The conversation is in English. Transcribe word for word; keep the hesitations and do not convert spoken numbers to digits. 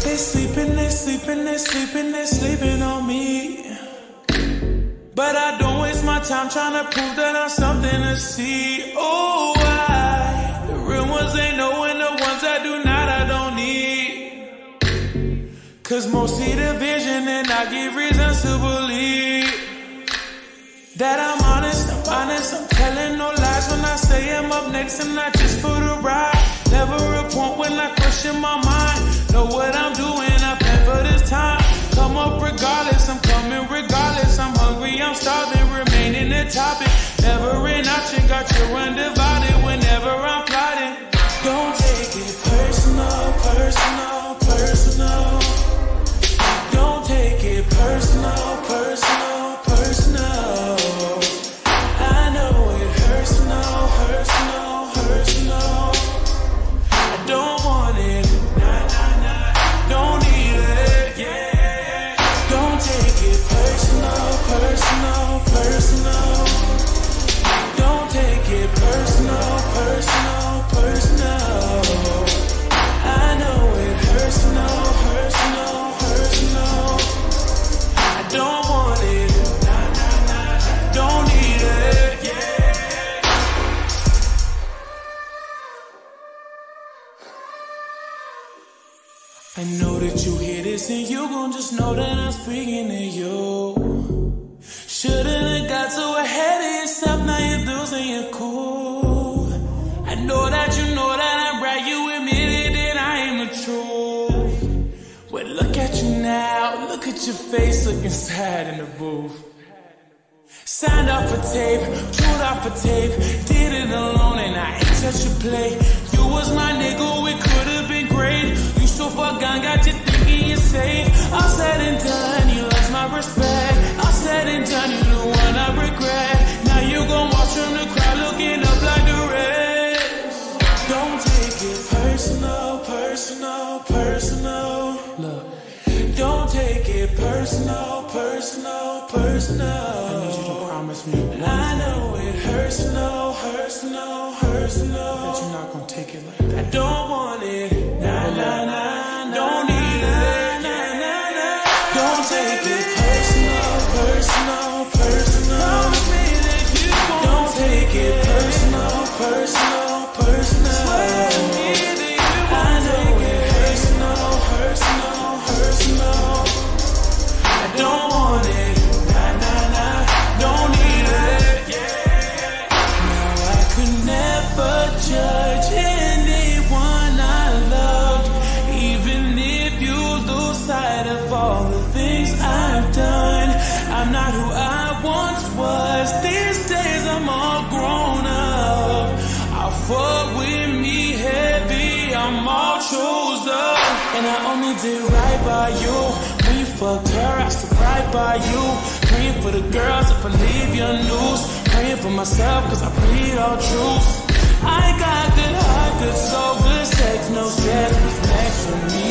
They sleeping, they sleeping, they sleeping, they sleeping on me. But I don't waste my time trying to prove that I'm something to see. Oh, why? The real ones ain't knowing the ones that do not, I don't need. Cause most see the vision and I give reasons to believe that I'm honest, I'm honest, I'm telling no lies when I say I'm up next and not just for the ride. Never a point when I question my mind. Know what I'm doing, I plan for this time. Come up regardless, I'm coming regardless. I'm hungry, I'm starving, remaining the topic. Never an option, got you undivided whenever I'm plotting. Don't take it personal, personal, personal. Don't take it personal, personal, personal. I know it hurts, no, hurts, no, hurts, no. I don't want it, nah, nah, nah. Don't need it, yeah. Don't take it personal, personal, personal. Don't take it personal, personal, personal. I know it hurts, no, hurts, no, hurts, no. I don't want it, nah, nah, nah. Don't need it, yeah. I know that you hear this and you gon' just know that I'm speaking to you. Shouldn't have got so ahead of yourself, now you're losing your cool. I know that you know that I'm right, you admitted that I am the truth. Well, look at you now, look at your face looking sad in the booth. Signed off for tape, chewed off for tape, did it alone and I ain't touch your play. You was my nigga, it could've been great. You so far gone, got you thinking you're safe. All said and done, you lost my respect. All said and done, you the one I regret. Now you gon' watch from the crowd looking up like the rest. Don't take it personal, personal, personal. Look, don't take it personal, personal, personal. I need you to promise me. I know it hurts, no, hurts, no, hurts, no. That you're not gonna take it like that. I don't want it, nah, nah, nah, don't need it, nah, nah, nah. Don't take it personal, personal, personal. Promise me that you won't. Don't take it personal, personal, personal. Swear to me that you won't. I know it hurts, no, hurts, no, hurts, no. I don't want it, nah, nah, nah, don't need it, yeah. Now I could never judge anyone I loved, even if you lose sight of all the things I've done. I'm not who I once was, these days I'm all grown up. I'll fuck with me heavy, I'm all chose up. And I only did right by you. When you fucked her, I stood right by you. Praying for the girls if I leave your news. Praying for myself cause I bleed all truth. I got good heart, good soul, good sex, no stress. What's next for me?